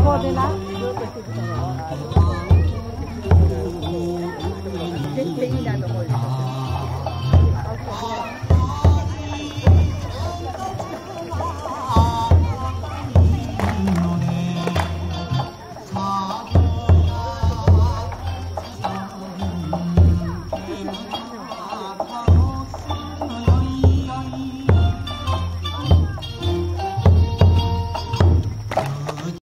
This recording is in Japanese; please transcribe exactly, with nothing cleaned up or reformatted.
こでな。 全然いいなと思うでしょ。